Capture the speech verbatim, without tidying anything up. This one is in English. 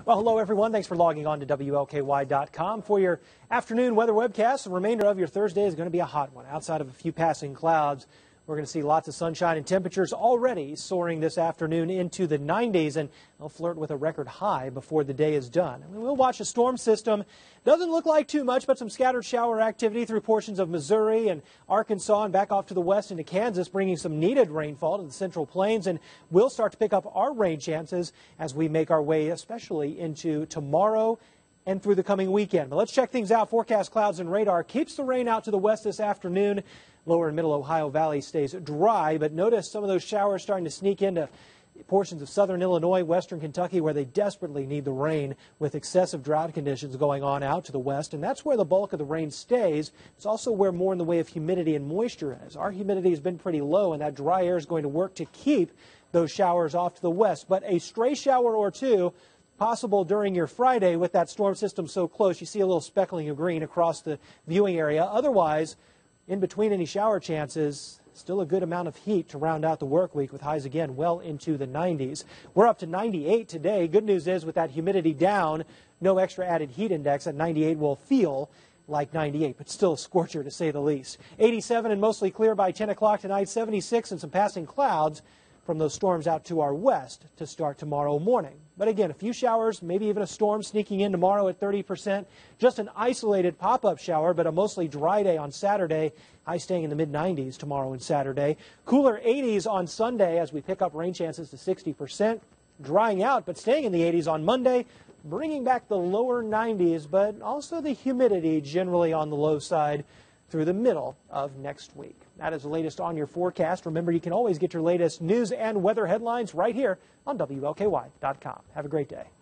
Well, hello, everyone. Thanks for logging on to W L K Y dot com for your afternoon weather webcast. The remainder of your Thursday is going to be a hot one. Outside of a few passing clouds, we're going to see lots of sunshine and temperatures already soaring this afternoon into the nineties, and they'll flirt with a record high before the day is done. I mean, we'll watch a storm system. Doesn't look like too much, but some scattered shower activity through portions of Missouri and Arkansas and back off to the west into Kansas, bringing some needed rainfall to the Central Plains, and we'll start to pick up our rain chances as we make our way especially into tomorrow and through the coming weekend. But let's check things out. Forecast clouds and radar keeps the rain out to the west this afternoon. Lower and middle Ohio Valley stays dry, but notice some of those showers starting to sneak into portions of southern Illinois, western Kentucky, where they desperately need the rain with excessive drought conditions going on out to the west, and that's where the bulk of the rain stays. It's also where more in the way of humidity and moisture is. Our humidity has been pretty low, and that dry air is going to work to keep those showers off to the west. But a stray shower or two possible during your Friday with that storm system so close. You see a little speckling of green across the viewing area. Otherwise, in between any shower chances, still a good amount of heat to round out the work week with highs again well into the nineties. We're up to ninety-eight today. Good news is with that humidity down, no extra added heat index at ninety-eight will feel like ninety-eight, but still a scorcher to say the least. eighty-seven and mostly clear by ten o'clock tonight, seventy-six and some passing clouds from those storms out to our west to start tomorrow morning. But again, a few showers, maybe even a storm sneaking in tomorrow at thirty percent. Just an isolated pop-up shower, but a mostly dry day on Saturday. High staying in the mid nineties tomorrow and Saturday. Cooler eighties on Sunday as we pick up rain chances to sixty percent. Drying out, but staying in the eighties on Monday, bringing back the lower nineties, but also the humidity generally on the low side through the middle of next week. That is the latest on your forecast. Remember, you can always get your latest news and weather headlines right here on W L K Y dot com. Have a great day.